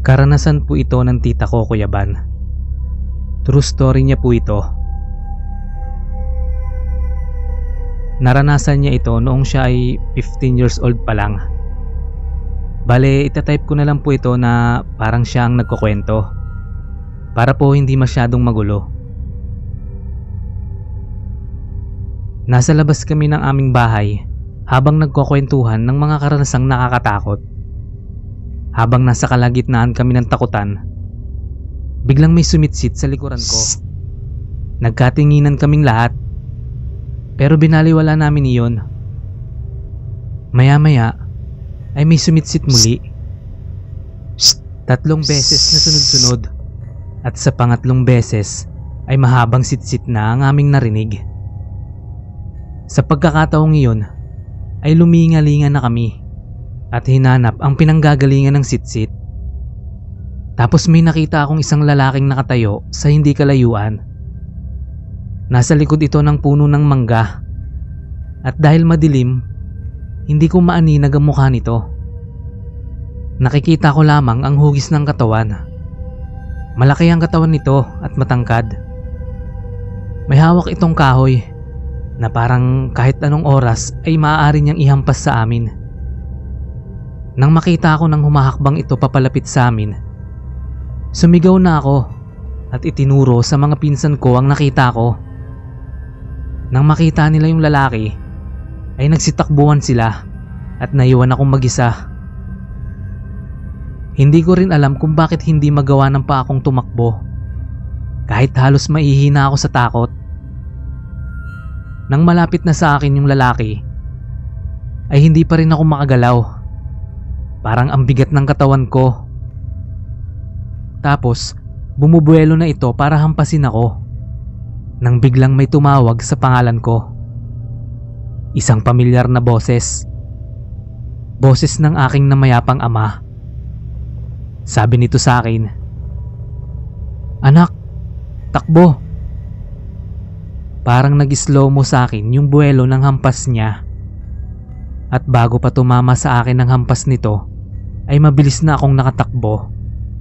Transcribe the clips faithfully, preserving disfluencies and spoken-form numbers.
Karanasan po ito ng tita ko, Kuya Ban. True story niya po ito. Naranasan niya ito noong siya ay fifteen years old pa lang. Bale, itatype ko na lang po ito na parang siya ang nagkukwento, para po hindi masyadong magulo. Nasa labas kami ng aming bahay habang nagkukwentuhan ng mga karanasang nakakatakot. Habang nasa kalagitnaan kami ng takutan, biglang may sumitsit sa likuran ko. Nagkatinginan kaming lahat, pero binaliwala namin iyon. Maya-maya ay may sumitsit muli. Tatlong beses na sunod-sunod, at sa pangatlong beses ay mahabang sitsit na ang aming narinig. Sa pagkakataong iyon ay lumingalingan na kami at hinanap ang pinanggagalingan ng sitsit. Tapos may nakita akong isang lalaking nakatayo sa hindi kalayuan. Nasa likod ito ng puno ng mangga, at dahil madilim, hindi ko maaninag ang mukha nito. Nakikita ko lamang ang hugis ng katawan. Malaki ang katawan nito at matangkad. May hawak itong kahoy na parang kahit anong oras ay maaari niyang ihampas sa amin. Nang makita ko nang humahakbang ito papalapit sa amin, sumigaw na ako at itinuro sa mga pinsan ko ang nakita ko. Nang makita nila yung lalaki, ay nagsitakbuhan sila at naiwan akong mag-isa. Hindi ko rin alam kung bakit hindi magawa ng pa akong tumakbo, kahit halos maihina ako sa takot. Nang malapit na sa akin yung lalaki, ay hindi pa rin ako makagalaw. Parang ang bigat ng katawan ko. Tapos, bumubuelo na ito para hampasin ako, nang biglang may tumawag sa pangalan ko. Isang pamilyar na boses. Boses ng aking namayapang ama. Sabi nito sa akin, "Anak, takbo." Parang nag-slow mo sa akin yung buwelo ng hampas niya. At bago pa tumama sa akin ang hampas nito, ay mabilis na akong nakatakbo.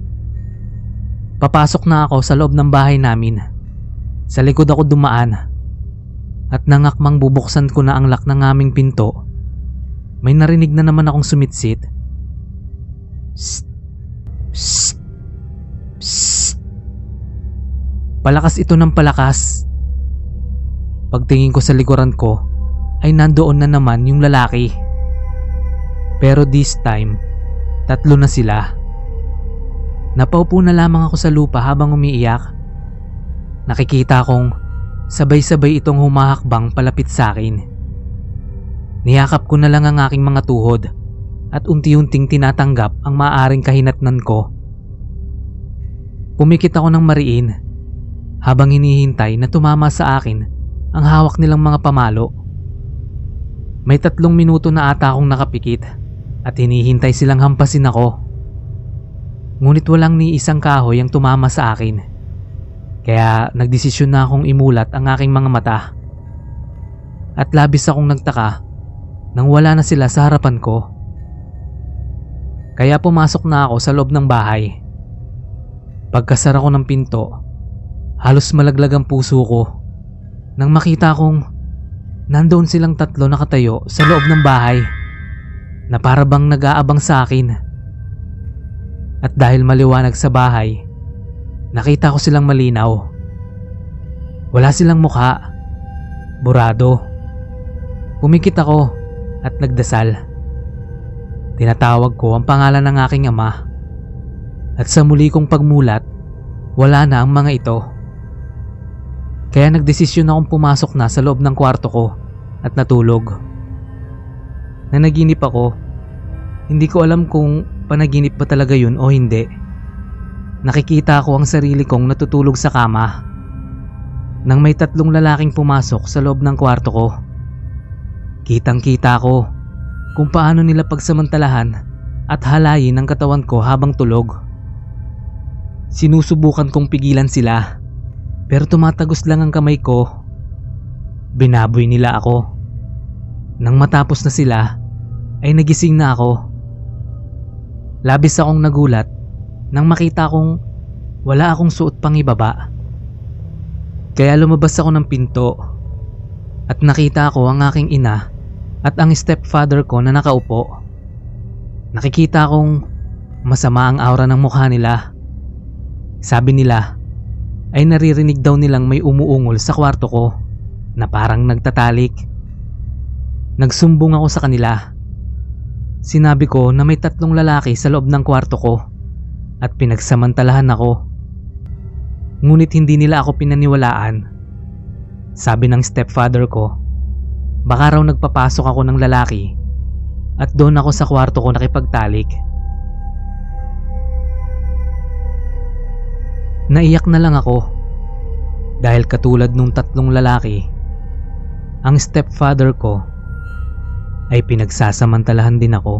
Papasok na ako sa loob ng bahay namin. Sa likod ako dumaan. At nangakmang bubuksan ko na ang lock ng aming pinto, may narinig na naman akong sumitsit. Psst! Psst! Psst! Palakas ito ng palakas. Pagtingin ko sa likuran ko, ay nandoon na naman yung lalaki. Pero this time, tatlo na sila. Napaupo na lamang ako sa lupa habang umiiyak. Nakikita kong sabay-sabay itong humahakbang palapit sa akin. Niyakap ko na lang ang aking mga tuhod at unti-unting tinatanggap ang maaaring kahinatnan ko. Pumikit ako ng mariin habang hinihintay na tumama sa akin ang hawak nilang mga pamalo. May tatlong minuto na ata akong nakapikit at hinihintay silang hampasin ako. Ngunit walang ni isang kahoy ang tumama sa akin. Kaya nagdesisyon na akong imulat ang aking mga mata. At labis akong nagtaka nang wala na sila sa harapan ko. Kaya pumasok na ako sa loob ng bahay. Pagkasara ko ng pinto, halos malaglag ang puso ko nang makita kong nandoon silang tatlo nakatayo sa loob ng bahay na para bang nag-aabang sa akin. At dahil maliwanag sa bahay, nakita ko silang malinaw. Wala silang mukha, burado. Pumikit ako at nagdasal. Tinatawag ko ang pangalan ng aking ama. At sa muli kong pagmulat, wala na ang mga ito. Kaya nagdesisyon akong pumasok na sa loob ng kwarto ko at natulog. Nanaginip ako. Hindi ko alam kung panaginip ba talaga yun o hindi. Nakikita ko ang sarili kong natutulog sa kama nang may tatlong lalaking pumasok sa loob ng kwarto ko. Kitang-kita ko kung paano nila pagsamantalahan at halayin ang katawan ko habang tulog. Sinusubukan kong pigilan sila, pero tumatagos lang ang kamay ko. Binaboy nila ako. Nang matapos na sila, ay nagising na ako. Labis akong nagulat nang makita kong wala akong suot pang ibaba. Kaya lumabas ako ng pinto at nakita ko ang aking ina at ang stepfather ko na nakaupo. Nakikita kong masama ang aura ng mukha nila. Sabi nila ay naririnig daw nilang may umuungol sa kwarto ko na parang nagtatalik. Nagsumbong ako sa kanila. Sinabi ko na may tatlong lalaki sa loob ng kwarto ko at pinagsamantalahan ako. Ngunit hindi nila ako pinaniwalaan. Sabi ng stepfather ko, baka raw nagpapasok ako ng lalaki at doon ako sa kwarto ko nakipagtalik. Naiyak na lang ako dahil katulad nung tatlong lalaki, ang stepfather ko ay pinagsasamantalahan din ako.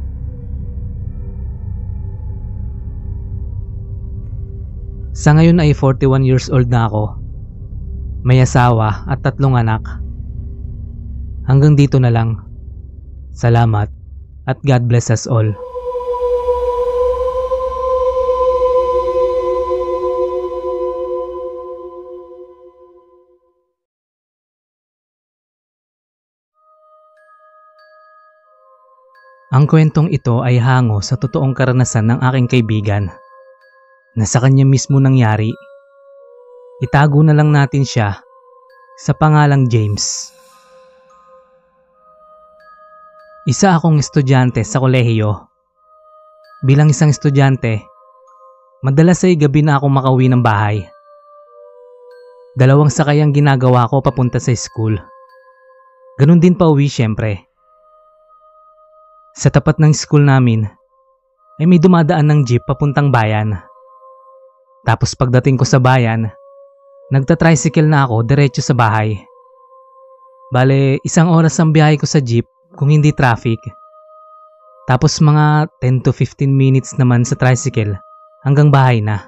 Sa ngayon ay forty-one years old na ako. May asawa at tatlong anak. Hanggang dito na lang. Salamat at God bless us all. Ang kwentong ito ay hango sa totoong karanasan ng aking kaibigan na sa kanya mismo nangyari. Itago na lang natin siya sa pangalang James. Isa akong estudyante sa kolehiyo. Bilang isang estudyante, madalas ay gabi na ako makauwi ng bahay. Dalawang sakay ang ginagawa ko papunta sa school. Ganun din pa uwi syempre. Sa tapat ng school namin ay may dumadaan ng jeep papuntang bayan. Tapos pagdating ko sa bayan, nagta-tricycle na ako diretso sa bahay. Bale, isang oras ang biyahe ko sa jeep kung hindi traffic. Tapos mga ten to fifteen minutes naman sa tricycle hanggang bahay na.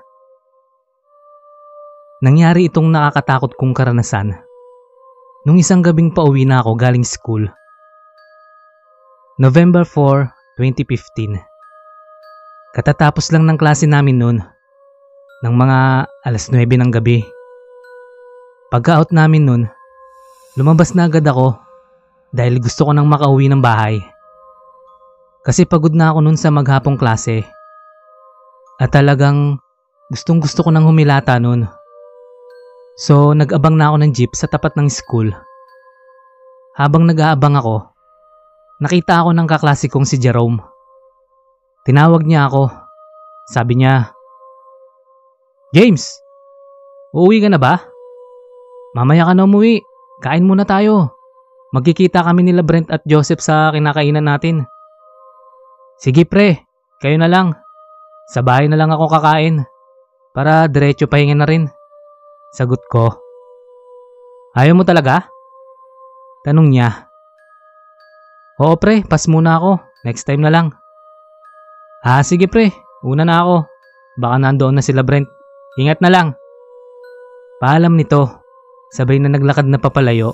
Nangyari itong nakakatakot kong karanasan nung isang gabing pauwi na ako galing school. November fourth, twenty fifteen. Katatapos lang ng klase namin noon, ng mga alas nuwebe ng gabi. Pagka-out namin noon, lumabas na agad ako dahil gusto ko nang makauwi ng bahay. Kasi pagod na ako noon sa maghapong klase. At talagang gustong gusto ko nang humilata noon. So nag-abang na ako ng jeep sa tapat ng school. Habang nag-aabang ako, nakita ako ng kaklase kong si Jerome. Tinawag niya ako. Sabi niya, "James, uuwi ka na ba? Mamaya ka na umuwi. Kain muna tayo. Magkikita kami nila Brent at Joseph sa kinakainan natin." "Sige pre, kayo na lang. Sa bahay na lang ako kakain. Para diretso pahinga na rin." Sagot ko. "Ayaw mo talaga?" Tanong niya. "Oo pre, pass muna ako. Next time na lang." "Ah sige pre, una na ako. Baka nandoon na sila Brent. Ingat na lang." Paalam nito, sabay na naglakad na papalayo.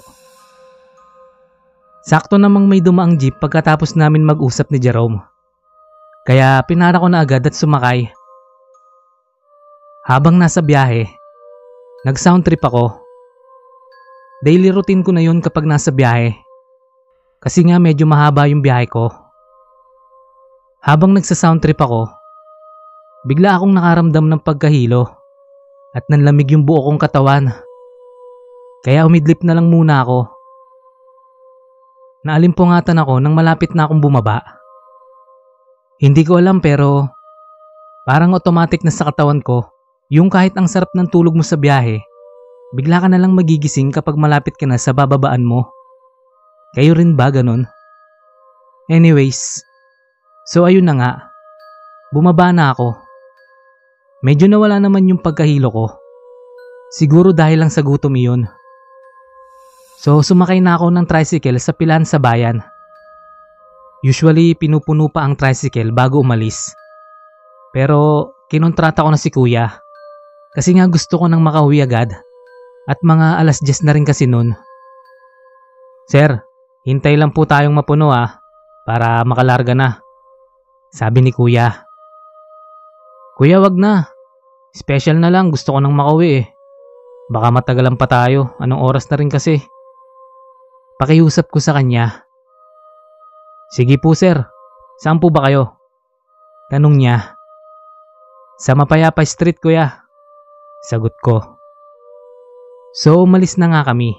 Sakto namang may dumaang jeep pagkatapos namin mag-usap ni Jerome. Kaya pinara ko na agad at sumakay. Habang nasa biyahe, nag-sound trip ako. Daily routine ko na yun kapag nasa biyahe. Kasi nga medyo mahaba yung biyahe ko. Habang nagsa-sound trip ako, bigla akong nakaramdam ng pagkahilo at nanlamig yung buo kong katawan. Kaya umidlip na lang muna ako. Naalimpungatan ako nang malapit na akong bumaba. Hindi ko alam pero parang automatic na sa katawan ko yung kahit ang sarap ng tulog mo sa biyahe, bigla ka na lang magigising kapag malapit ka na sa bababaan mo. Kayo rin ba ganun? Anyways, so ayun na nga. Bumaba na ako. Medyo nawala naman yung pagkahilo ko. Siguro dahil lang sa gutom iyon. So sumakay na ako ng tricycle sa pilan sa bayan. Usually pinupuno pa ang tricycle bago umalis. Pero kinontrata ko na si kuya. Kasi nga gusto ko nang makauwi agad. At mga alas diyes na rin kasi nun. "Sir, hintay lang po tayong mapuno ah, para makalarga na," sabi ni kuya. Kuya, wag na. Special na lang, gusto ko nang makauwi eh. Baka matagalan pa tayo, anong oras na rin kasi. Pakiusap ko sa kanya. Sige po sir, saan po ba kayo? Tanong niya. Sa Mapayapa Street kuya. Sagot ko. So umalis na nga kami.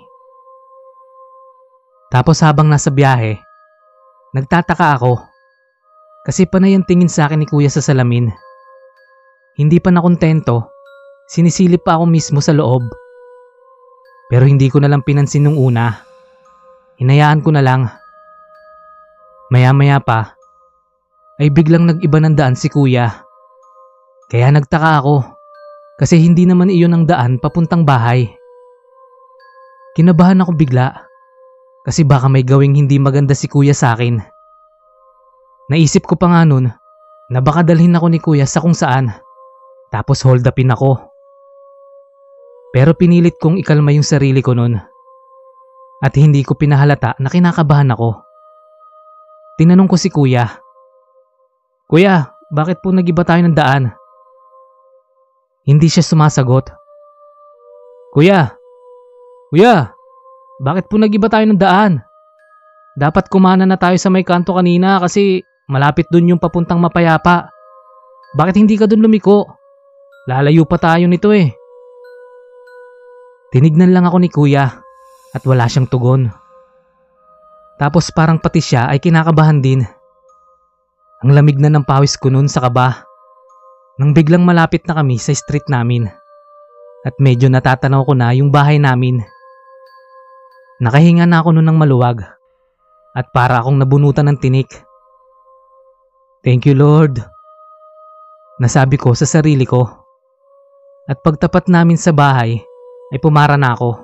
Tapos habang nasa biyahe, nagtataka ako. Kasi panay ang tingin sa akin ni kuya sa salamin. Hindi pa nakontento, sinisilip pa ako mismo sa loob. Pero hindi ko na lang pinansin nung una. Hinayaan ko na lang. Maya-maya pa, ay biglang nag-iba ng daan si kuya. Kaya nagtaka ako, kasi hindi naman iyon ang daan papuntang bahay. Kinabahan ako bigla, kasi baka may gawing hindi maganda si kuya sa akin. Naisip ko pa nga nun, na baka dalhin ako ni kuya sa kung saan, tapos hold upin ako. Pero pinilit kong ikalma yung sarili ko nun, at hindi ko pinahalata na kinakabahan ako. Tinanong ko si kuya, Kuya, bakit po nag-iba tayo ng daan? Hindi siya sumasagot. Kuya, Kuya, bakit po nag-iba tayo ng daan? Dapat kumana na tayo sa may kanto kanina kasi malapit dun yung papuntang Mapayapa. Bakit hindi ka dun lumiko? Lalayo pa tayo nito eh. Tinignan lang ako ni kuya at wala siyang tugon. Tapos parang pati siya ay kinakabahan din. Ang lamig na ng pawis ko noon sa kaba. Nang biglang malapit na kami sa street namin. At medyo natatanaw ko na yung bahay namin. Nakahinga na ako noon ng maluwag. At para akong nabunutan ng tinik. Thank you Lord. Nasabi ko sa sarili ko. At pagtapat namin sa bahay ay pumara na ako.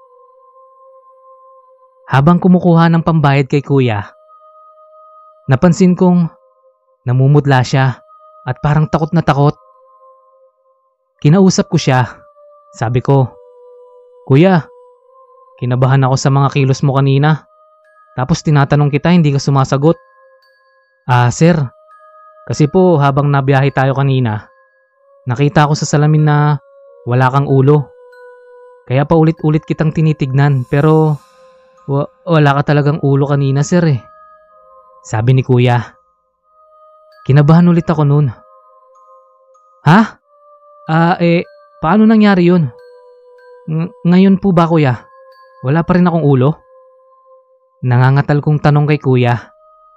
Habang kumukuha ng pambayad kay kuya, napansin kong namumutla siya at parang takot na takot. Kinausap ko siya. Sabi ko, Kuya, kinabahan ako sa mga kilos mo kanina. Tapos tinatanong kita, hindi ka sumasagot. Ah, sir, kasi po habang nabiyahe tayo kanina, nakita ko sa salamin na wala kang ulo. Kaya pa ulit-ulit kitang tinitignan pero wa- wala ka talagang ulo kanina sir eh. Sabi ni kuya. Kinabahan ulit ako noon. Ha? Ah eh, paano nangyari yun? Ng- ngayon po ba kuya? Wala pa rin akong ulo? Nangangatal kong tanong kay kuya.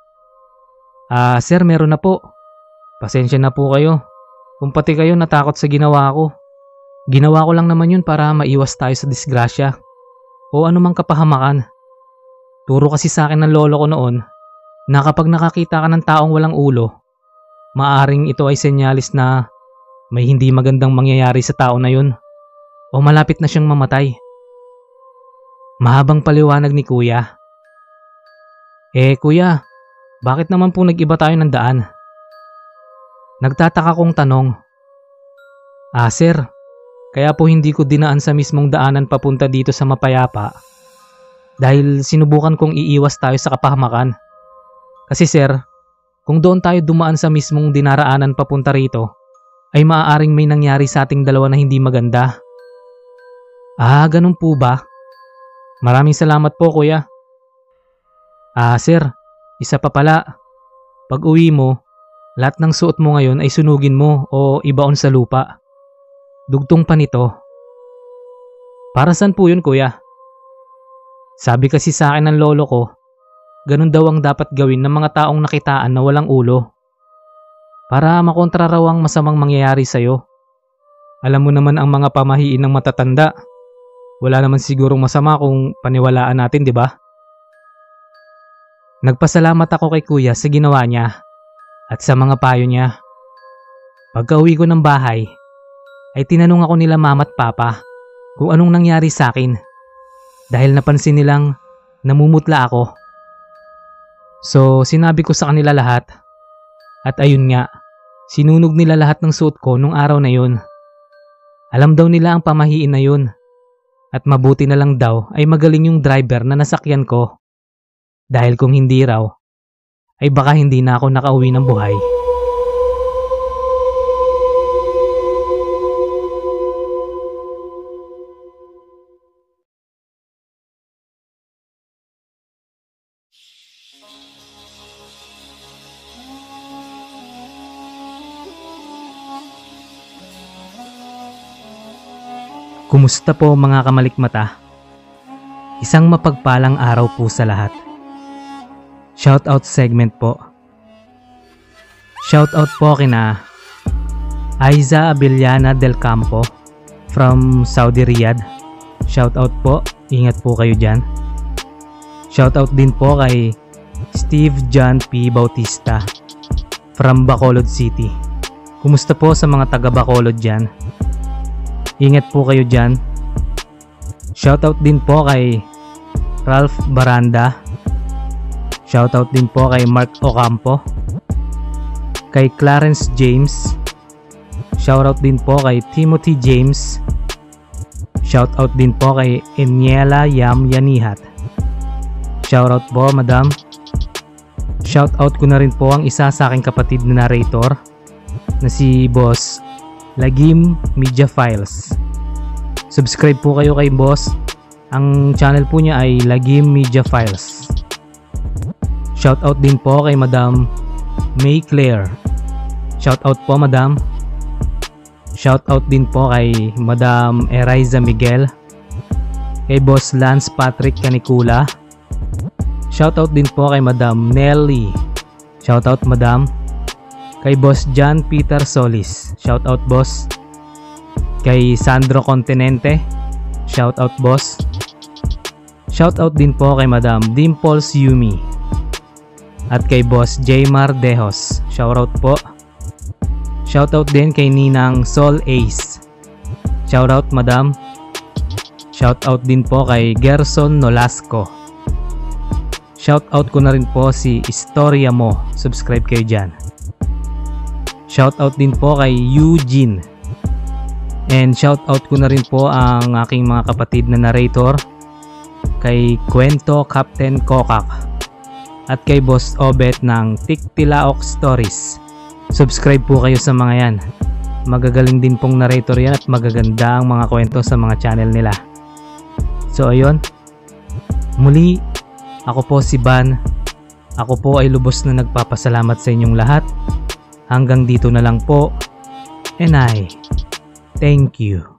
Ah sir, meron na po. Pasensya na po kayo. Kung pati kayo natakot sa ginawa ko. Ginawa ko lang naman yun para maiwas tayo sa disgrasya o anumang kapahamakan. Turo kasi sa akin ng lolo ko noon na kapag nakakita ka ng taong walang ulo, maaring ito ay senyalis na may hindi magandang mangyayari sa tao na yun o malapit na siyang mamatay. Mahabang paliwanag ni kuya. Eh kuya, bakit naman po nag-iba tayo ng daan? Nagtataka kong tanong. Ah sir, kaya po hindi ko dinaan sa mismong daanan papunta dito sa Mapayapa dahil sinubukan kong iiwas tayo sa kapahamakan. Kasi sir, kung doon tayo dumaan sa mismong dinaraanan papunta rito, ay maaaring may nangyari sa ating dalawa na hindi maganda. Ah, ganun po ba? Maraming salamat po kuya. Ah sir, isa pa pala. Pag uwi mo, lahat ng suot mo ngayon ay sunugin mo o ibaon sa lupa. Dugtong pa nito. Para saan po yun kuya? Sabi kasi sa akin ng lolo ko, ganun daw ang dapat gawin ng mga taong nakitaan na walang ulo. Para makontra raw ang masamang mangyayari sa'yo. Alam mo naman ang mga pamahiin ng matatanda. Wala naman sigurong masama kung paniwalaan natin, di ba? Nagpasalamat ako kay kuya sa ginawa niya at sa mga payo niya. Pagka-uwi ko ng bahay, ay tinanong ako nila mama at papa kung anong nangyari sa akin dahil napansin nilang namumutla ako. So sinabi ko sa kanila lahat at ayun nga, sinunog nila lahat ng suot ko nung araw na yun. Alam daw nila ang pamahiin na yun at mabuti na lang daw ay magaling yung driver na nasakyan ko dahil kung hindi raw ay baka hindi na ako nakauwi ng buhay. Kumusta po mga kamalikmata? Isang mapagpalang araw po sa lahat. Shoutout segment po. Shoutout po kina Aiza Abellana del Campo from Saudi Riyadh. Shoutout po, ingat po kayo dyan. Shoutout din po kay Steve John P. Bautista from Bacolod City. Kumusta po sa mga taga Bacolod dyan? Ingat po kayo dyan. Shoutout din po kay Ralph Baranda. Shoutout din po kay Mark Ocampo. Kay Clarence James. Shoutout din po kay Timothy James. Shoutout din po kay Eniela Yam Yanihat. Shoutout po madam. Shoutout ko na rin po ang isa sa aking kapatid na narrator na si Boss Lagim Media Files. Subscribe po kayo kay Boss. Ang channel po niya ay Lagim Media Files. Shoutout din po kay Madam May Claire. Shoutout po Madam. Shoutout din po kay Madam Eriza Miguel. Kay Boss Lance Patrick Canicula. Shoutout din po kay Madam Nelly. Shoutout Madam. Kay Boss John Peter Solis. Shoutout Boss. Kay Sandro Continente. Shoutout Boss. Shoutout din po kay Madam Dimples Yumi. At kay Boss Jaymar Dejos. Shoutout po. Shoutout din kay Ninang Sol Ace. Shoutout Madam. Shoutout din po kay Gerson Nolasco. Shoutout ko na rin po si Historia Mo. Subscribe kayo dyan. Shoutout din po kay Eugene. And shoutout ko na rin po ang aking mga kapatid na narrator. Kay Kwento Captain Kokak. At kay Boss Obet ng Tiktilaok Stories. Subscribe po kayo sa mga yan. Magagaling din pong narrator yan at magaganda ang mga kwento sa mga channel nila. So ayun. Muli, ako po si Ban. Ako po ay lubos na nagpapasalamat sa inyong lahat. Hanggang dito na lang po. And I thank you.